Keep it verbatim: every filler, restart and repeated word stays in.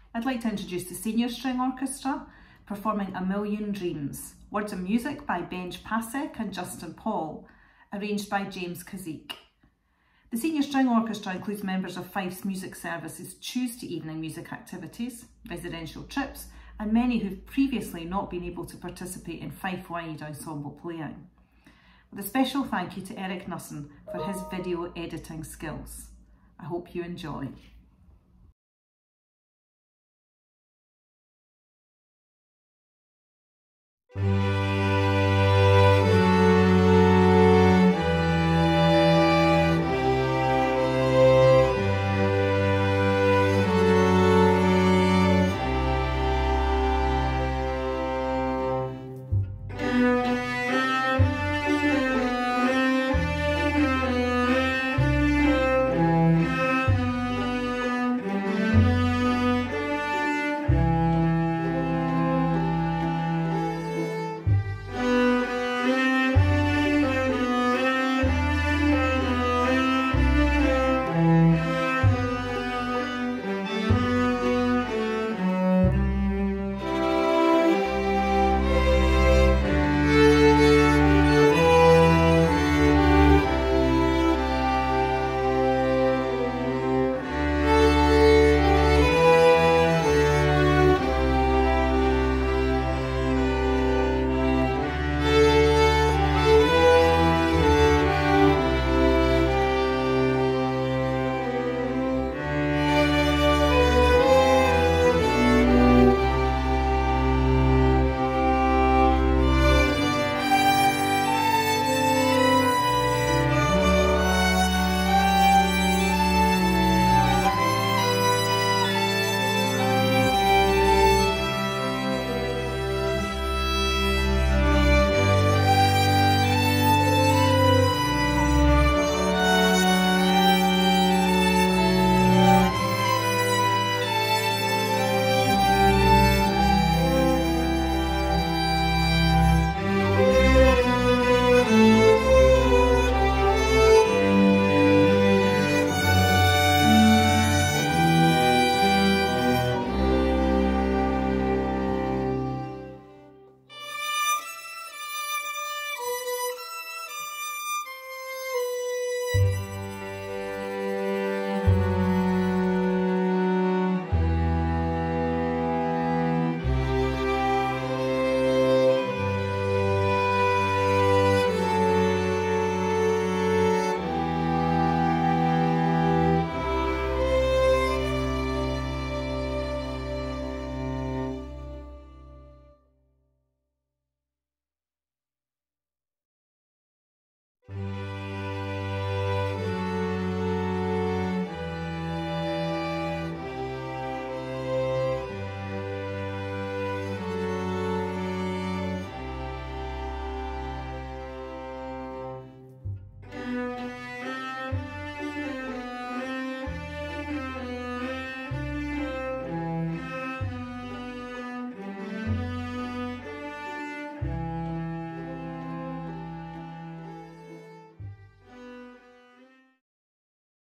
I'd like to introduce the Senior String Orchestra, performing A Million Dreams, words and music by Benj, Pasek and Justin Paul, arranged by James Kazik. The Senior String Orchestra includes members of Fife's music services Tuesday evening music activities, residential trips, and many who've previously not been able to participate in Fife-wide ensemble playing. With a special thank you to Eric Nussen for his video editing skills. I hope you enjoy. Thank you.